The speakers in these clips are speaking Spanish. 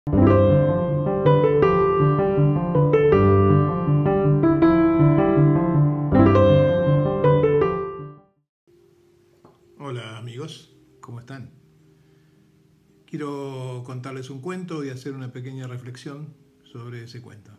Hola amigos, ¿cómo están? Quiero contarles un cuento y hacer una pequeña reflexión sobre ese cuento.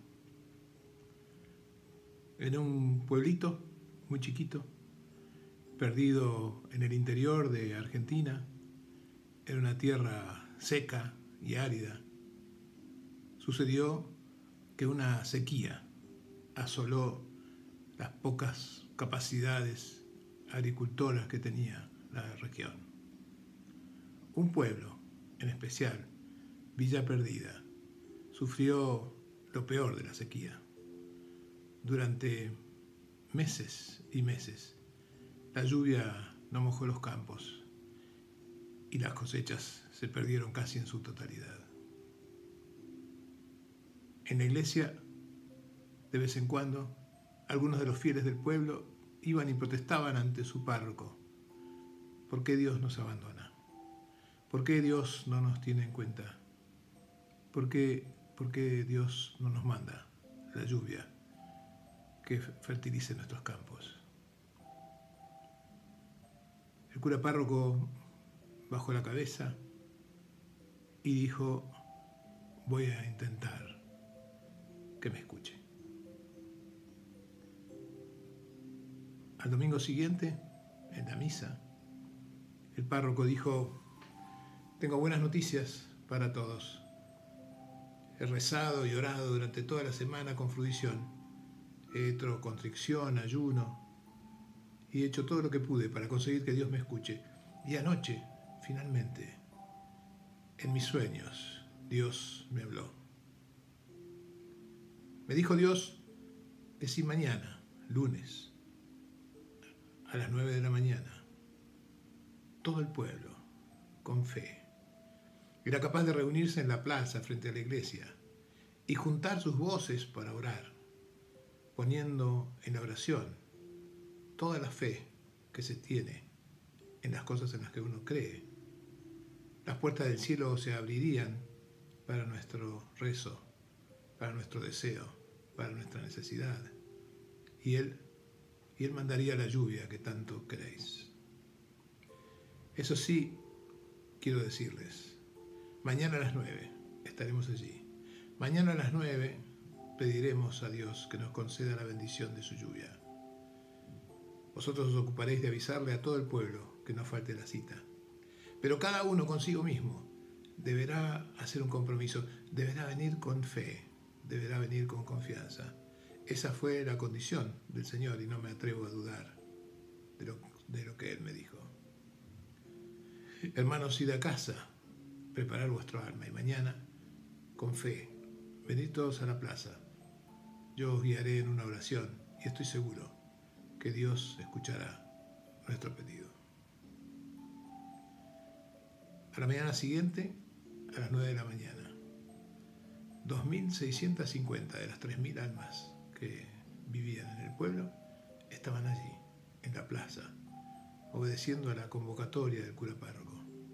En un pueblito muy chiquito, perdido en el interior de Argentina, en una tierra seca y árida, sucedió que una sequía asoló las pocas capacidades agricultoras que tenía la región. Un pueblo, en especial Villa Perdida, sufrió lo peor de la sequía. Durante meses y meses, la lluvia no mojó los campos y las cosechas se perdieron casi en su totalidad. En la iglesia, de vez en cuando, algunos de los fieles del pueblo iban y protestaban ante su párroco. ¿Por qué Dios nos abandona? ¿Por qué Dios no nos tiene en cuenta? ¿Por qué Dios no nos manda la lluvia que fertilice nuestros campos? El cura párroco bajó la cabeza y dijo: voy a intentar que me escuche. Al domingo siguiente, en la misa, el párroco dijo: tengo buenas noticias para todos. He rezado y orado durante toda la semana con fruición. He hecho contrición, ayuno, y he hecho todo lo que pude para conseguir que Dios me escuche. Y anoche, finalmente, en mis sueños, Dios me habló. Me dijo Dios que si mañana, lunes, a las 9 de la mañana, todo el pueblo, con fe, era capaz de reunirse en la plaza frente a la iglesia y juntar sus voces para orar, poniendo en la oración toda la fe que se tiene en las cosas en las que uno cree, las puertas del cielo se abrirían para nuestro rezo, para nuestro deseo, para nuestra necesidad, y Él mandaría la lluvia que tanto queréis. Eso sí, quiero decirles, mañana a las 9 estaremos allí. Mañana a las 9 pediremos a Dios que nos conceda la bendición de su lluvia. Vosotros os ocuparéis de avisarle a todo el pueblo que no falte la cita. Pero cada uno consigo mismo deberá hacer un compromiso, deberá venir con fe, deberá venir con confianza. Esa fue la condición del Señor y no me atrevo a dudar de lo que Él me dijo. Hermanos, id a casa, preparad vuestro alma y mañana, con fe, venid todos a la plaza. Yo os guiaré en una oración y estoy seguro que Dios escuchará nuestro pedido. A la mañana siguiente, a las 9 de la mañana, 2.650 de las 3.000 almas que vivían en el pueblo estaban allí, en la plaza, obedeciendo a la convocatoria del cura párroco.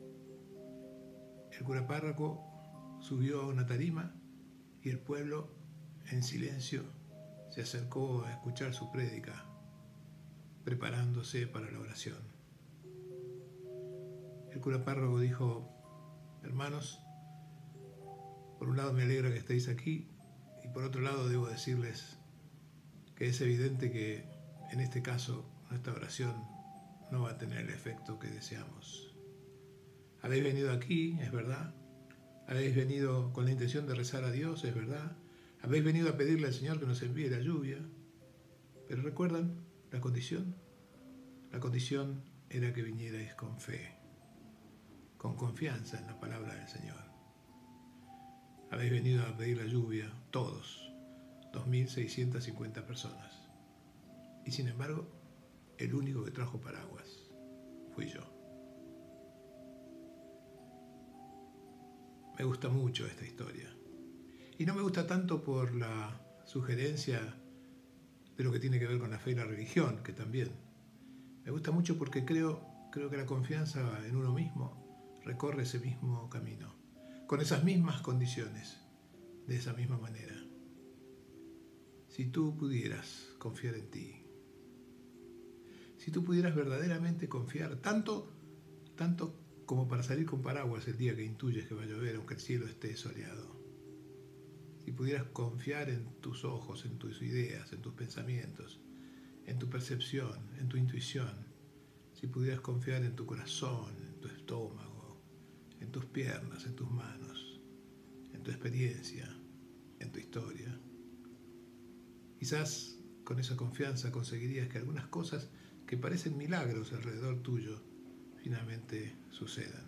El cura párroco subió a una tarima y el pueblo, en silencio, se acercó a escuchar su prédica, preparándose para la oración. El cura párroco dijo: hermanos, por un lado me alegra que estéis aquí y por otro lado debo decirles que es evidente que en este caso nuestra oración no va a tener el efecto que deseamos. Habéis venido aquí, es verdad. Habéis venido con la intención de rezar a Dios, es verdad. Habéis venido a pedirle al Señor que nos envíe la lluvia. Pero ¿recuerdan la condición? La condición era que vinierais con fe, con confianza en la palabra del Señor. Habéis venido a pedir la lluvia, todos, 2.650 personas. Y sin embargo, el único que trajo paraguas fui yo. Me gusta mucho esta historia. Y no me gusta tanto por la sugerencia de lo que tiene que ver con la fe y la religión, que también. Me gusta mucho porque creo que la confianza en uno mismo recorre ese mismo camino. con esas mismas condiciones, de esa misma manera. Si tú pudieras confiar en ti, si tú pudieras verdaderamente confiar, tanto como para salir con paraguas el día que intuyes que va a llover, aunque el cielo esté soleado, si pudieras confiar en tus ojos, en tus ideas, en tus pensamientos, en tu percepción, en tu intuición, si pudieras confiar en tu corazón, en tu estómago, en tus piernas, en tus manos, en tu experiencia, en tu historia, quizás con esa confianza conseguirías que algunas cosas que parecen milagros alrededor tuyo finalmente sucedan.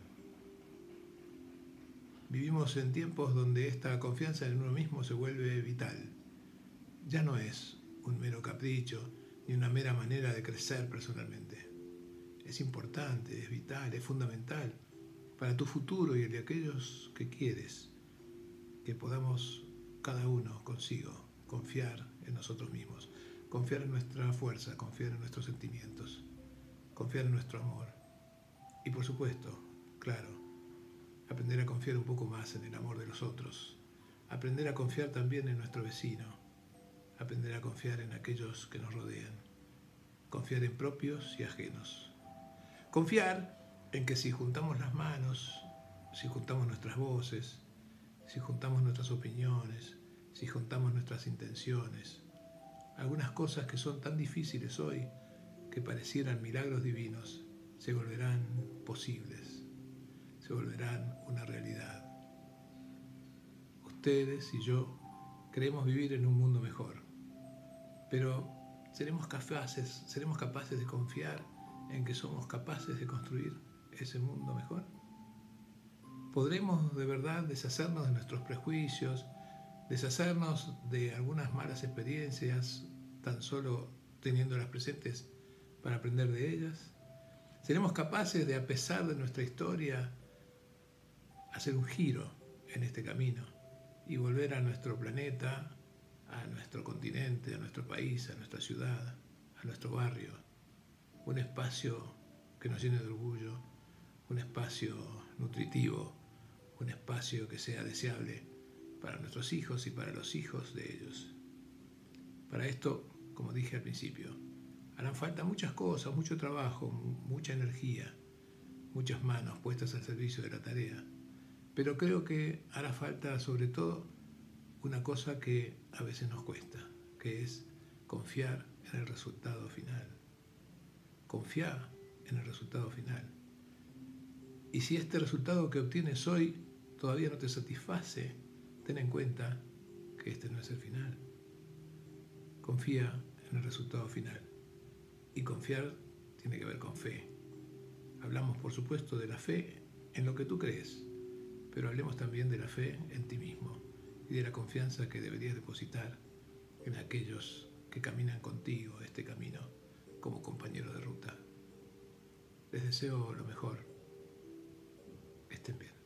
Vivimos en tiempos donde esta confianza en uno mismo se vuelve vital. Ya no es un mero capricho ni una mera manera de crecer personalmente. Es importante, es vital, es fundamental para tu futuro y el de aquellos que quieres, que podamos cada uno consigo confiar en nosotros mismos, confiar en nuestra fuerza, confiar en nuestros sentimientos, confiar en nuestro amor. Y por supuesto, claro, aprender a confiar un poco más en el amor de los otros, aprender a confiar también en nuestro vecino, aprender a confiar en aquellos que nos rodean, confiar en propios y ajenos. Confiar en que si juntamos las manos, si juntamos nuestras voces, si juntamos nuestras opiniones, si juntamos nuestras intenciones, algunas cosas que son tan difíciles hoy que parecieran milagros divinos se volverán posibles, se volverán una realidad. Ustedes y yo queremos vivir en un mundo mejor, pero ¿seremos capaces de confiar en que somos capaces de construir ese mundo mejor? ¿Podremos de verdad deshacernos de nuestros prejuicios, deshacernos de algunas malas experiencias, tan solo teniéndolas presentes para aprender de ellas? ¿Seremos capaces de, a pesar de nuestra historia, hacer un giro en este camino y volver a nuestro planeta, a nuestro continente, a nuestro país, a nuestra ciudad, a nuestro barrio, un espacio que nos llene de orgullo, un espacio nutritivo, un espacio que sea deseable para nuestros hijos y para los hijos de ellos? Para esto, como dije al principio, harán falta muchas cosas, mucho trabajo, mucha energía, muchas manos puestas al servicio de la tarea, pero creo que hará falta sobre todo una cosa que a veces nos cuesta, que es confiar en el resultado final. Confiar en el resultado final. Y si este resultado que obtienes hoy todavía no te satisface, ten en cuenta que este no es el final. Confía en el resultado final. Y confiar tiene que ver con fe. Hablamos, por supuesto, de la fe en lo que tú crees, pero hablemos también de la fe en ti mismo y de la confianza que deberías depositar en aquellos que caminan contigo este camino como compañeros de ruta. Les deseo lo mejor. Estén bien.